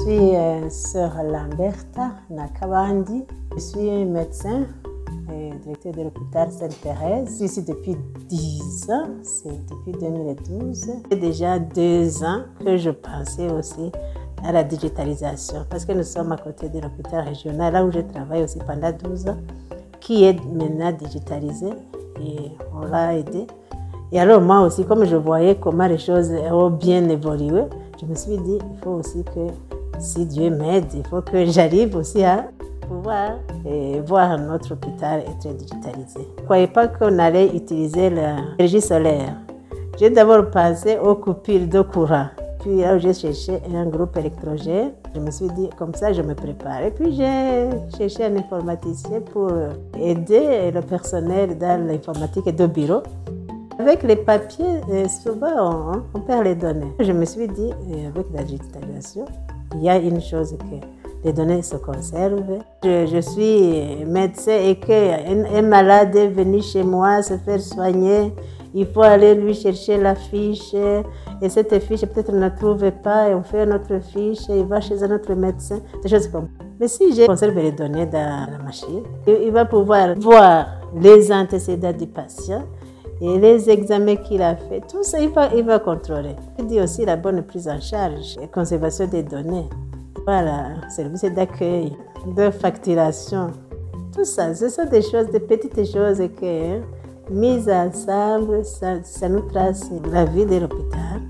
suis sœur Lamberta Nakabandi. Je suis médecin et directeur de l'hôpital Sainte-Thérèse. Je suis ici depuis 10 ans, c'est depuis 2012. C'est déjà 2 ans que je pensais aussi à la digitalisation parce que nous sommes à côté de l'hôpital régional, là où je travaille aussi pendant 12 ans, qui est maintenant digitalisé et on l'a aidé. Et alors moi aussi, comme je voyais comment les choses ont bien évolué, je me suis dit, il faut aussi que si Dieu m'aide, il faut que j'arrive aussi à pouvoir voir notre hôpital être digitalisé. Je ne croyais pas qu'on allait utiliser l'énergie solaire. J'ai d'abord pensé aux coupures de courant. Puis là, j'ai cherché un groupe électrogène. Je me suis dit, comme ça, je me prépare. Et puis, j'ai cherché un informaticien pour aider le personnel dans l'informatique et de bureau. Avec les papiers, souvent, on perd les données. Je me suis dit, avec la digitalisation, il y a une chose que les données se conservent. Je suis médecin et qu'un malade est venu chez moi se faire soigner, il faut aller lui chercher la fiche. Et cette fiche, peut-être on ne la trouve pas, et on fait notre fiche, et il va chez un autre médecin, des choses comme ça. Mais si je conserve les données dans la machine, il va pouvoir voir les antécédents du patient et les examens qu'il a fait, tout ça, il va contrôler. Il dit aussi la bonne prise en charge et conservation des données. Voilà, service d'accueil, de facturation, tout ça, ce sont des choses, des petites choses que, mises ensemble, ça nous trace la vie de l'hôpital.